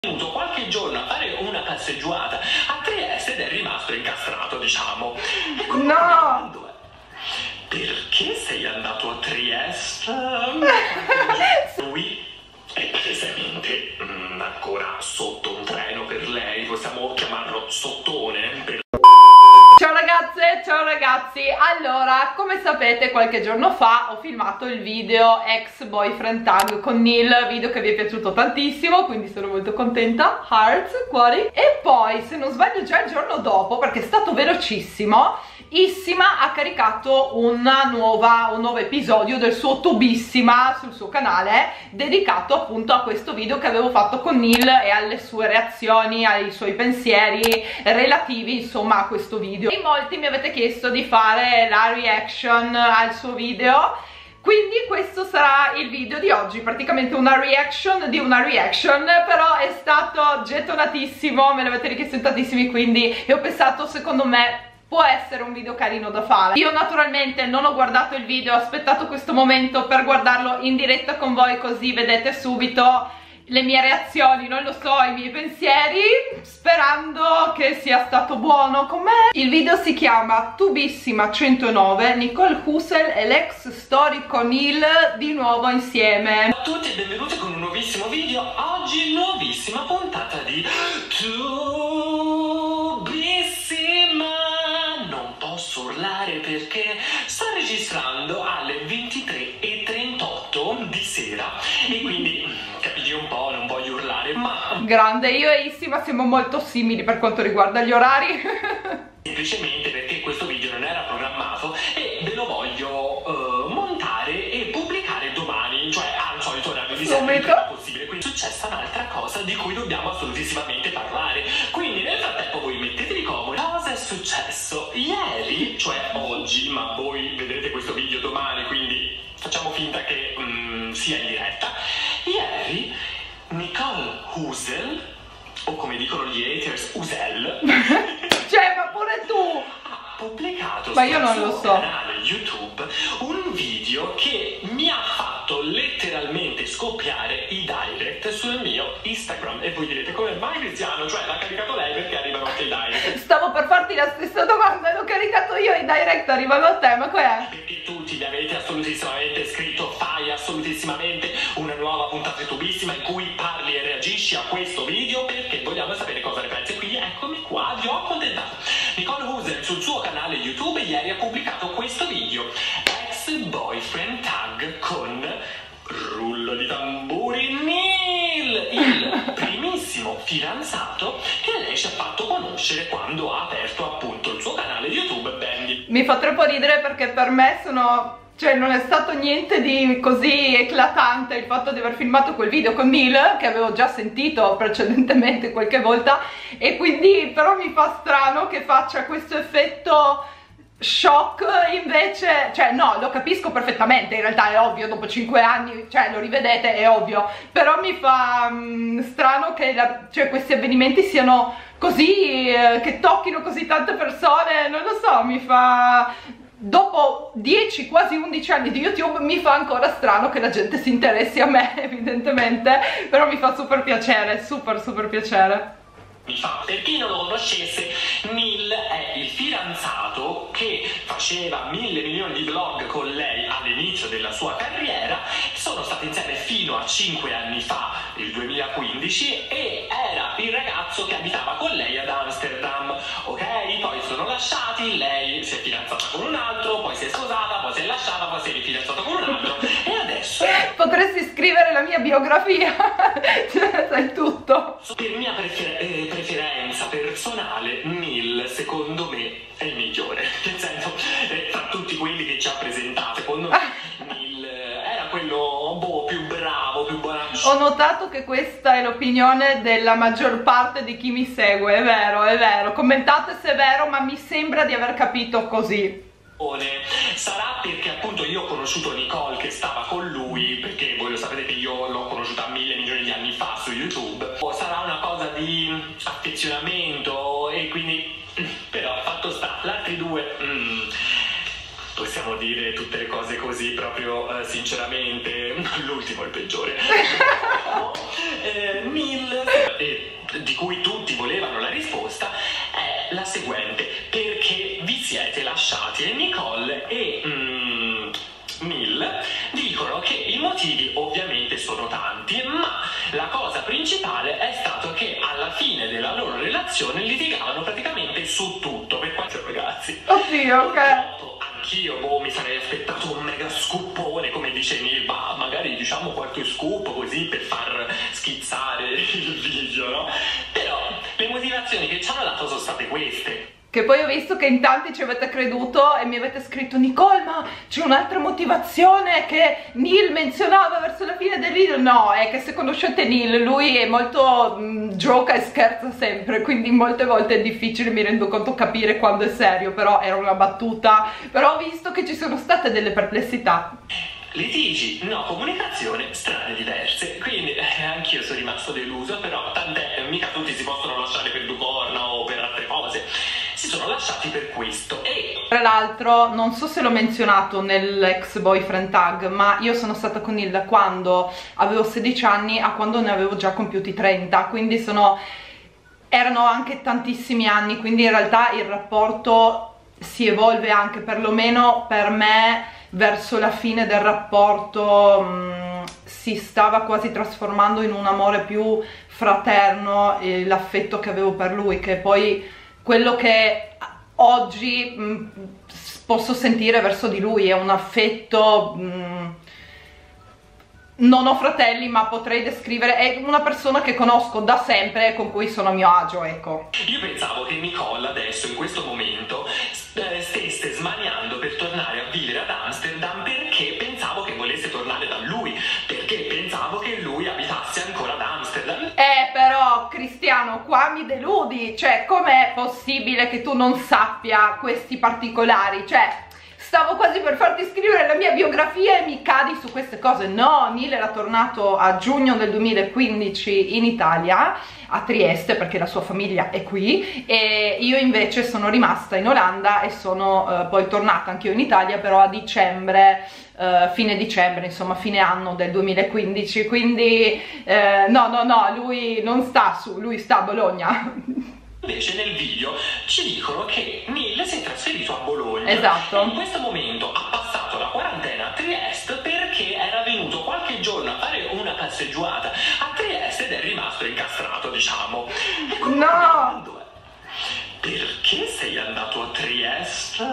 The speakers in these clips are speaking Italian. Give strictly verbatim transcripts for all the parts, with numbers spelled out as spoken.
venuto qualche giorno a fare una passeggiata a Trieste ed è rimasto incastrato, diciamo. E quindi no! Perché sei andato a Trieste? Lui è palesemente mm, ancora sotto un treno per lei, possiamo chiamarlo sottone. Per... Ciao ragazze, ciao ragazzi. Allora, come sapete, qualche giorno fa ho filmato il video ex boyfriend tag con Neil, video che vi è piaciuto tantissimo, quindi sono molto contenta. Hearts, cuori. E poi, se non sbaglio, già il giorno dopo, perché è stato velocissimo, Issima ha caricato una nuova, un nuovo episodio del suo Tubissima sul suo canale, dedicato appunto a questo video che avevo fatto con Neil e alle sue reazioni, ai suoi pensieri relativi insomma a questo video. In molti mi avete chiesto di fare la reaction al suo video, quindi questo sarà il video di oggi, praticamente una reaction di una reaction, però è stato gettonatissimo, me l'avete richiesto in tantissimi, quindi ho pensato, secondo me può essere un video carino da fare. Io naturalmente non ho guardato il video, ho aspettato questo momento per guardarlo in diretta con voi, così vedete subito le mie reazioni, non lo so, i miei pensieri, sperando che sia stato buono con me. Il video si chiama Tubissima centonove, Nicole Husel e l'ex storico Neil di nuovo insieme. Ciao a tutti e benvenuti con un nuovissimo video. Oggi nuovissima puntata di Tubissima. Non posso urlare perché sto registrando alle ventitré e trentotto di sera e quindi capite un po', non voglio urlare, ma grande, io e Issima siamo molto simili per quanto riguarda gli orari. semplicemente perché questo video non era programmato e ve lo voglio uh, montare e pubblicare domani, cioè al solito orario di sempre, il prima possibile. Quindi è successa un'altra cosa di cui dobbiamo assolutissimamente parlare, quindi nel frattempo voi mettetevi comodi. Cosa è successo ieri, cioè oggi, ma voi vedrete questo video domani, quindi facciamo finta che um, sia in diretta. Ieri Nicole Husel, o come dicono gli haters, Husel, cioè, ma pure tu! ha pubblicato ma io sul non suo lo so. canale YouTube un video che mi ha fatto letteralmente scoppiare i direct sul mio Instagram. E voi direte, come mai Cristiano? Cioè, l'ha caricato lei perché arrivano anche i direct? Stavo per farti la stessa domanda, l'ho caricato io, i direct arrivano a te, ma qual è? Perché tutti mi avete assolutissimamente scritto fai assolutissimamente una nuova puntata Tubissima in cui parli e reagisci a questo video perché vogliamo sapere cosa ne pensi. Quindi eccomi qua, vi ho accontentato. Nicole Husel sul suo canale YouTube ieri ha pubblicato questo video, ex boyfriend tag con, rullo di tamburi, Neil, il primissimo fidanzato che lei ci ha fatto conoscere quando ha aperto appunto il suo canale YouTube. Bendy. Mi fa troppo ridere perché per me sono... cioè non è stato niente di così eclatante il fatto di aver filmato quel video con Neil, che avevo già sentito precedentemente qualche volta, e quindi però mi fa strano che faccia questo effetto shock invece, cioè no, lo capisco perfettamente, in realtà è ovvio, dopo cinque anni, cioè lo rivedete, è ovvio, però mi fa um, strano che la, cioè, questi avvenimenti siano così, eh, che tocchino così tante persone, non lo so, mi fa... dopo dieci, quasi undici anni di YouTube mi fa ancora strano che la gente si interessi a me, evidentemente, però mi fa super piacere, super super piacere. Mi fa, per chi non lo conoscesse, Neil è il fidanzato che faceva mille milioni di vlog con lei all'inizio della sua carriera. Sono stati insieme fino a cinque anni fa, il duemilaquindici, e era il ragazzo che abitava con lei ad Amsterdam, ok? Poi sono lasciati, lei si è fidanzata con un altro, poi si è sposata, poi si è lasciata, poi si è rifidanzata con un altro e adesso... Potresti scrivere la mia biografia, cioè sai tutto. Per mia prefer eh, preferenza personale, Neil secondo me è il migliore, nel senso, eh, tra tutti quelli che ci ha presentato, secondo me Neil eh, era quello boh, più bravo, più buonaccio. Ho notato che questa è l'opinione della maggior parte di chi mi segue, è vero, è vero, commentate se è vero, ma mi sembra di aver capito così. Sarà perché appunto io ho conosciuto Nicole che stava con lui, perché voi lo sapete che io l'ho conosciuta mille milioni di anni fa su YouTube, o sarà una cosa di affezionamento e quindi però fatto sta, gli altri due mm, possiamo dire tutte le cose così proprio eh, sinceramente, l'ultimo è il peggiore. eh, Neil, eh, di cui tutti volevano la risposta, è la seguente: perché vi siete lasciati? E Nicole e mm, Neil dicono che i motivi ovviamente sono tanti, ma la cosa principale è stato che alla fine della loro relazione litigavano praticamente su tutto. Per quanto, ragazzi, oddio, ok, anch'io boh, mi sarei aspettato un mega scoopone, come dice Neil, ma magari diciamo qualche scoop così per far schizzare il video, no? Però le motivazioni che ci hanno dato sono state queste. Che poi ho visto che in tanti ci avete creduto e mi avete scritto: Nicole, ma c'è un'altra motivazione che Neil menzionava verso la fine del video. No, è che se conoscete Neil, lui è molto mh, gioca e scherza sempre, quindi molte volte è difficile, mi rendo conto, capire quando è serio, però era una battuta. Però ho visto che ci sono state delle perplessità. Litigi, no comunicazione, strade diverse, quindi eh, anch'io sono rimasto deluso, però tant'è, mica tutti si possono lasciare per due corna o per altre cose, si sono lasciati per questo. E tra l'altro, non so se l'ho menzionato nell'ex boyfriend tag, ma io sono stata con Neil da quando avevo sedici anni a quando ne avevo già compiuti trenta, quindi sono erano anche tantissimi anni, quindi in realtà il rapporto si evolve anche, perlomeno per me. Verso la fine del rapporto mh, si stava quasi trasformando in un amore più fraterno, eh, l'affetto che avevo per lui, che poi quello che oggi mh, posso sentire verso di lui è un affetto, mh, non ho fratelli, ma potrei descrivere, è una persona che conosco da sempre e con cui sono a mio agio, ecco. Io pensavo che Nicole adesso, in questo momento, stesse smaniando per tornare a vivere ad Amsterdam, perché pensavo che volesse tornare da lui, perché pensavo che lui abitasse ancora ad Amsterdam. Eh però Cristiano, qua mi deludi, cioè com'è possibile che tu non sappia questi particolari? Cioè stavo quasi per farti scrivere la mia biografia e mi cadi su queste cose. No, Neil era tornato a giugno del duemilaquindici in Italia, a Trieste, perché la sua famiglia è qui, e io invece sono rimasta in Olanda e sono uh, poi tornata anch'io in Italia, però a dicembre, uh, fine dicembre, insomma fine anno del duemilaquindici, quindi uh, no, no, no, lui non sta su, lui sta a Bologna. Invece nel video ci dicono che Neil si è trasferito a Bologna. Esatto. E in questo momento ha passato la quarantena a Trieste perché era venuto qualche giorno a fare una passeggiata a Trieste ed è rimasto incastrato, diciamo. E no! Perché sei andato a Trieste?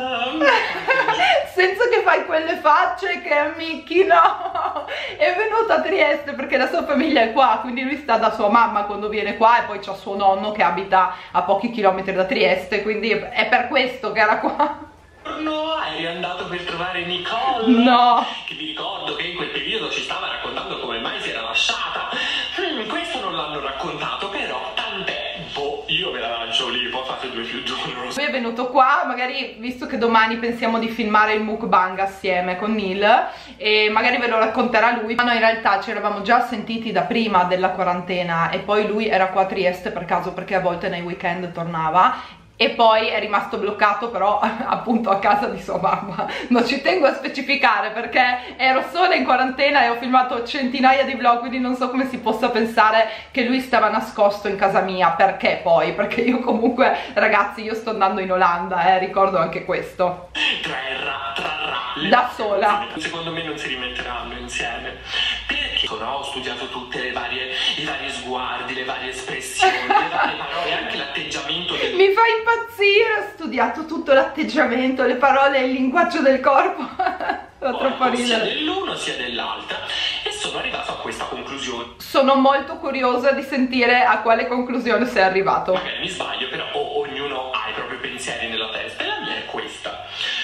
Senza che fai quelle facce che ammicchi, no! È venuto a Trieste perché la sua famiglia è qua, quindi lui sta da sua mamma quando viene qua e poi c'ha suo nonno che abita a pochi chilometri da Trieste, quindi è per questo che era qua. No, eri andato per trovare Nicole? No! Che vi ricordo che in quel periodo ci stava raccontando come mai si era lasciata. Hmm, questo non l'hanno raccontato, però tant'è. Boh, io ve la lancio lì, poi fate due più due. Lui è venuto qua, magari visto che domani pensiamo di filmare il mukbang assieme con Neil, e magari ve lo racconterà lui, ma noi in realtà ci eravamo già sentiti da prima della quarantena e poi lui era qua a Trieste per caso, perché a volte nei weekend tornava. E poi è rimasto bloccato però appunto a casa di sua mamma. Non ci tengo a specificare perché ero sola in quarantena e ho filmato centinaia di vlog, quindi non so come si possa pensare che lui stava nascosto in casa mia. Perché poi? Perché io comunque, ragazzi, io sto andando in Olanda, eh, ricordo anche questo. Trarrà, trarrà. Da sola. Secondo me non si rimetteranno insieme. Perché? No, ho studiato tutte le varie, i vari sguardi, le varie espressioni, le varie parole, anche l'atteggiamento del... Mi fa impazzire, ho studiato tutto l'atteggiamento, le parole e il linguaggio del corpo. Fa troppo ridere. Sia dell'uno sia dell'altra, e sono arrivato a questa conclusione. Sono molto curiosa di sentire a quale conclusione sei arrivato. Magari mi sbaglio, però oh, ognuno ha i propri pensieri nella testa, e la mia è questa.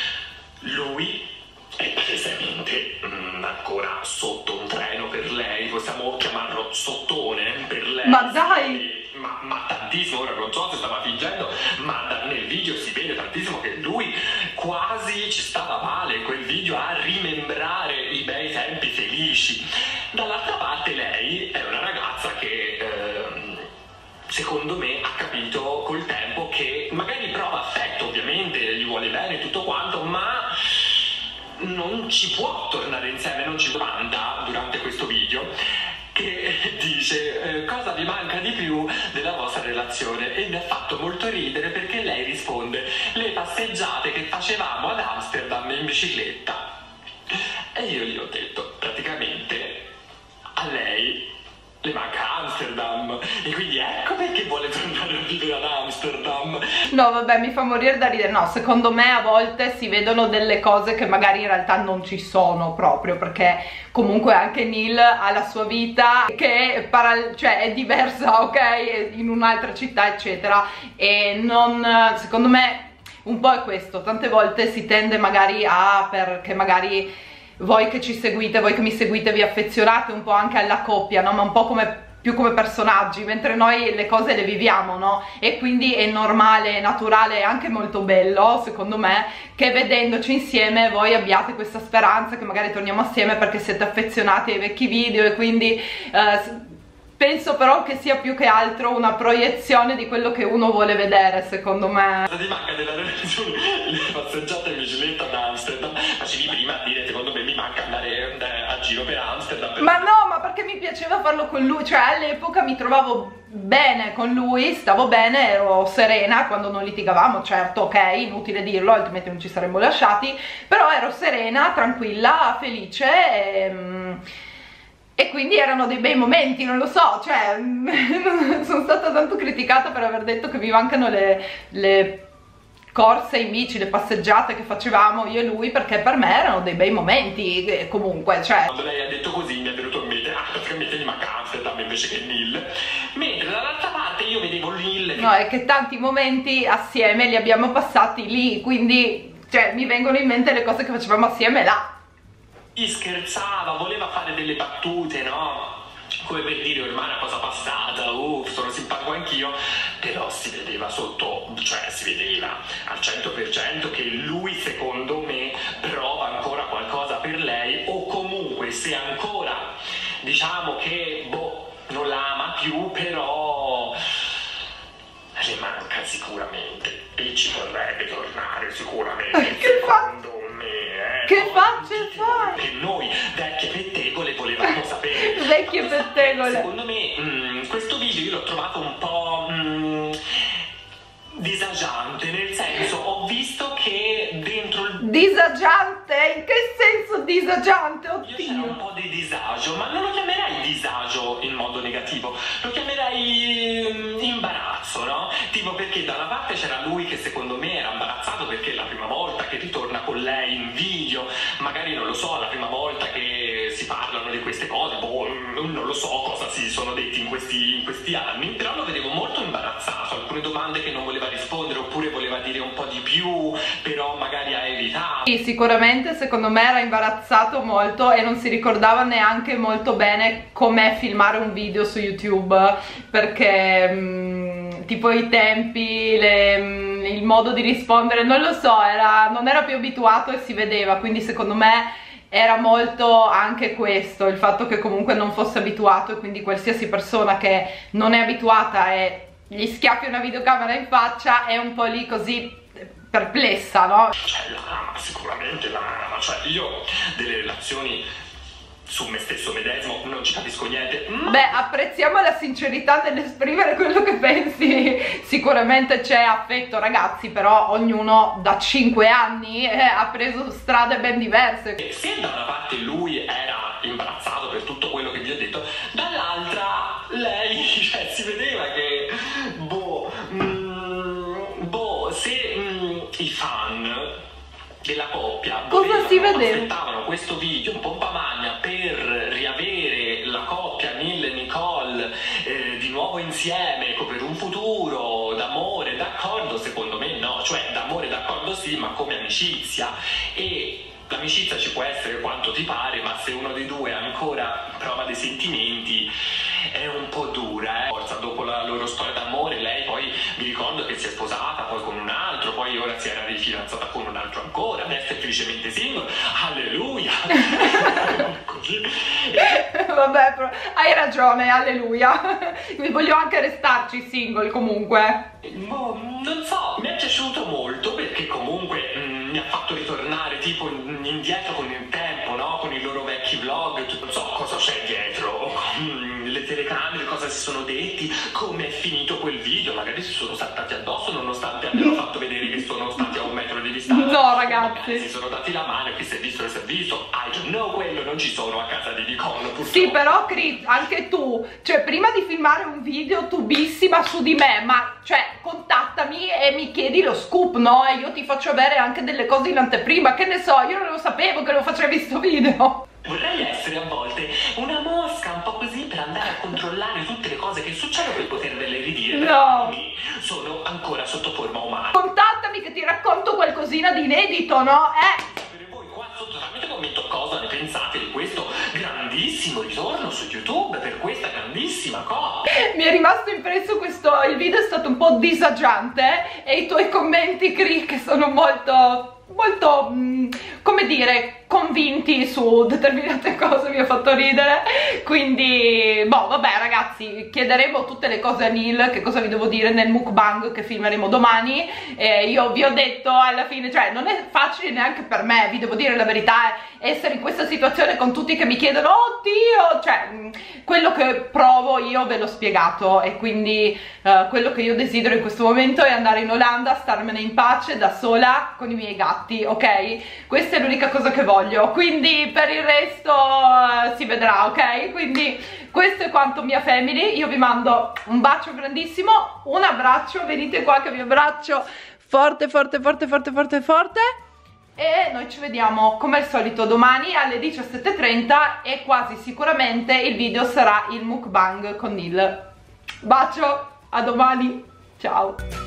Lui è palesemente mm, ancora sotto un treno per lei, possiamo chiamarlo sottone per lei. Ma dai! Ma, ma tantissimo, ora non so se stava fingendo, ma da, nel video si vede tantissimo che lui quasi ci stava male in quel video a rimembrare i bei tempi felici. Dall'altra parte lei è una ragazza che ehm, secondo me ha capito col tempo che magari prova affetto, ovviamente gli vuole bene tutto quanto, ma non ci può tornare insieme, non ci domanda durante questo video, che dice eh, cosa vi manca di più della vostra relazione, e mi ha fatto molto ridere perché lei risponde: le passeggiate che facevamo ad Amsterdam in bicicletta. E io gli ho detto, praticamente a lei le manca Amsterdam, e quindi ecco perché vuole tornare a vivere ad Amsterdam. No vabbè, mi fa morire da ridere. No, secondo me a volte si vedono delle cose che magari in realtà non ci sono proprio, perché comunque anche Neil ha la sua vita che è, cioè, è diversa, ok, in un'altra città eccetera, e non, secondo me un po' è questo, tante volte si tende magari a, perché magari voi che ci seguite, voi che mi seguite vi affezionate un po' anche alla coppia, no? Ma un po' come più come personaggi, mentre noi le cose le viviamo, no? E quindi è normale, naturale e anche molto bello, secondo me, che vedendoci insieme voi abbiate questa speranza che magari torniamo assieme perché siete affezionati ai vecchi video, e quindi eh, penso però che sia più che altro una proiezione di quello che uno vuole vedere, secondo me. Cosa ti manca della relazione? Le passeggiate in bicicletta ad Amsterdam. Facevi prima a dire, secondo me mi manca andare, andare a giro per Amsterdam. Per... Ma no, ma perché mi piaceva farlo con lui, cioè all'epoca mi trovavo bene con lui, stavo bene, ero serena quando non litigavamo, certo, ok, inutile dirlo, altrimenti non ci saremmo lasciati, però ero serena, tranquilla, felice e... E quindi erano dei bei momenti, non lo so, cioè sono stata tanto criticata per aver detto che mi mancano le, le corse in bici, le passeggiate che facevamo io e lui, perché per me erano dei bei momenti comunque, cioè... Quando lei ha detto così mi è venuto in mente, ah, praticamente gli manca Amsterdam invece che Neil, mentre dall'altra parte io vedevo Neil... No, è che tanti momenti assieme li abbiamo passati lì, quindi, cioè, mi vengono in mente le cose che facevamo assieme là. Scherzava, voleva fare delle battute, no? Come per dire ormai è una cosa passata, uff, sono simpatico anch'io, però si vedeva sotto, cioè si vedeva al cento per cento che lui secondo me prova ancora qualcosa per lei, o comunque se ancora diciamo che boh, non la ama più, però le manca sicuramente e ci vorrebbe tornare sicuramente. Che fa? Eh, che facce fai? Che noi vecchie pettegole volevamo sapere. Vecchie pettegole. Secondo me mh, questo video io l'ho trovato un po' mh, disagiante, nel senso ho visto che dentro il... Disagiante? In che senso disagiante? Oddio. Io c'era un po' di disagio, ma non lo chiamerei disagio in modo negativo, lo chiamerei mh, imbarazzo, no? Tipo perché da una parte c'era lui che secondo me era imbarazzato perché è la prima volta che ritorna con lei in video, magari non lo so, la prima volta che si parlano di queste cose, boh, non lo so cosa si sono detti in questi, in questi anni, però lo vedevo molto imbarazzato, alcune domande che non voleva rispondere oppure voleva dire un po' di più, però magari ha evitato. Sì, sicuramente secondo me era imbarazzato molto e non si ricordava neanche molto bene com'è filmare un video su YouTube, perché mh, tipo i tempi, le, mh, il modo di rispondere, non lo so, era, non era più abituato e si vedeva, quindi secondo me era molto anche questo, il fatto che comunque non fosse abituato, e quindi qualsiasi persona che non è abituata e gli schiaffi una videocamera in faccia è un po' lì così perplessa, no? Cioè la ama, sicuramente la ama, cioè io delle relazioni su me stesso medesimo non ci capisco niente, ma... Beh, apprezziamo la sincerità nell'esprimere quello che pensi, sicuramente c'è affetto ragazzi, però ognuno da cinque anni eh, ha preso strade ben diverse. E se da una parte lui era imbarazzato per tutto quello che vi ho detto, dall'altra lei, cioè si vedeva che boh, mm, boh, se mm, i fan della coppia cosa si vedeva? Aspettavano questo video un pompa magna per riavere la coppia Neil e Nicole eh, di nuovo insieme per un futuro d'amore, d'accordo, secondo me no, cioè d'amore d'accordo sì, ma come amicizia, e l'amicizia ci può essere quanto ti pare, ma se uno dei due ancora prova dei sentimenti è un po' dura, eh. Forza, dopo la loro storia d'amore lei poi vi ricordo che si è sposata poi con un altro, poi ora si era rifidanzata con un altro ancora, adesso è felicemente single, alleluia. Così. Vabbè, però hai ragione, alleluia. Mi voglio anche restarci single comunque. Boh, non so, mi è piaciuto molto perché comunque mh, mi ha fatto ritornare tipo indietro con il tempo, no? Con i loro vecchi vlog, non so cosa c'è dietro, le telecamere, cosa si sono detti, come è finito quel video, magari si sono saltati addosso nonostante abbiano fatto vedere che sono stati a un metro di distanza. No ragazzi, magari si sono dati la mano e chi si è visto si è visto. I don't know, quello non ci sono a casa di Nicole purtroppo. Sì, però Chris, anche tu, cioè prima di filmare un video tubissima su di me, ma cioè contattami e mi chiedi lo scoop, no? E io ti faccio avere anche delle cose in anteprima, che ne so, io non lo sapevo che lo facevi sto video. Vorrei essere a volte una mosca un po' così per andare a controllare tutte le cose che succedono per potervele ridire. No, sono ancora sotto forma umana. Contattami che ti racconto qualcosina di inedito, no? Eh? Per voi qua sotto tramite commento cosa ne pensate di questo grandissimo ritorno su YouTube, per questa grandissima cosa. Mi è rimasto impresso questo, il video è stato un po' disagiante e i tuoi commenti, Chris, che sono molto... molto, mh, come dire, convinti su determinate cose, mi ha fatto ridere. Quindi, boh, vabbè ragazzi, chiederemo tutte le cose a Neil, che cosa vi devo dire nel mukbang che filmeremo domani. eh, Io vi ho detto alla fine, cioè non è facile neanche per me, vi devo dire la verità, essere in questa situazione con tutti che mi chiedono oddio, cioè mh, quello che provo io ve l'ho spiegato. E quindi uh, quello che io desidero in questo momento è andare in Olanda, starmene in pace da sola con i miei gatti, ok? Questa è l'unica cosa che voglio, quindi per il resto uh, si vedrà, ok? Quindi questo è quanto mia family, io vi mando un bacio grandissimo, un abbraccio, venite qua che vi abbraccio forte forte forte forte forte forte e noi ci vediamo come al solito domani alle diciassette e trenta e quasi sicuramente il video sarà il mukbang con Neil. Bacio, a domani, ciao!